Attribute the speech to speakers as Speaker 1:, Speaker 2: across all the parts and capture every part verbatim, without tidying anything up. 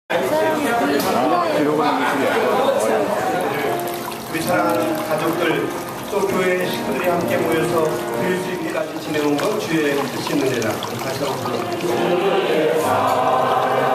Speaker 1: 우리 사랑하는 가족들 또 교회 식구들이 함께 모여서 드릴 수 있게까지 지내온 건 주의 뜻이 있느니라. 다시 한번 불러드립니다.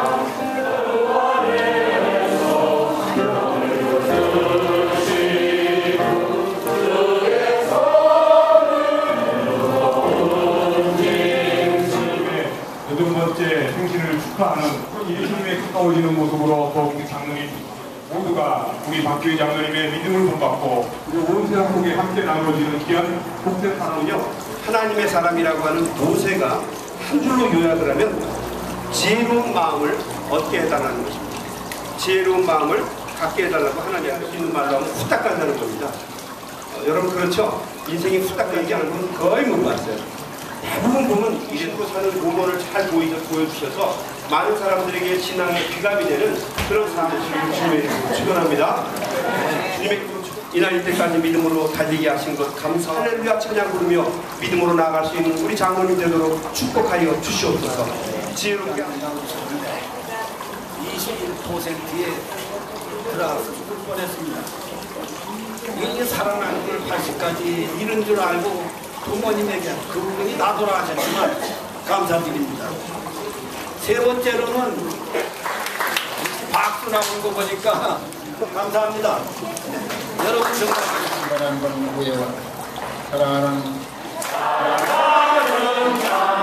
Speaker 2: 여덟 번째 생신을 축하하는 예수님에 가까워지는 모습으로 더욱 장로님 모두가 우리 박교희 장로님의 믿음을 본받고 그리고 온 세상 속에 함께 나눠지는 귀한 복된 사람은요,
Speaker 1: 하나님의 사람이라고 하는 모세가 한 줄로 요약을 하면 지혜로운 마음을 얻게 해달라는 것입니다. 지혜로운 마음을 갖게 해달라고 하나님 할 수 있는 말로 하면 후딱 간다는 겁니다. 어, 여러분 그렇죠? 인생이 후딱 가지 않은 분 거의 못 봤어요. 대부분 보면 이래로 사는 모범을 잘 보여, 보여주셔서 많은 사람들에게 신앙의 귀감이 되는 그런 삶을 주님의 축원합니다. 주님의 이날 때까지 믿음으로 달리게 하신 것 감사 할렐루야 찬양 부르며 믿음으로 나아갈 수 있는 우리 장로님 되도록 축복하여 주시옵소서. 지혜롭게
Speaker 3: 이십일 퍼센트에 들어가서 죽을 뻔했습니다. 이게 살아나는 팔십까지 이런 줄 알고 부모님에게 그분이 나돌아가셨지만 감사드립니다. 세 번째로는 박수 나오는 거 보니까 감사합니다. 여러분 정말
Speaker 4: 사랑하는 건 누구예요? 사랑하는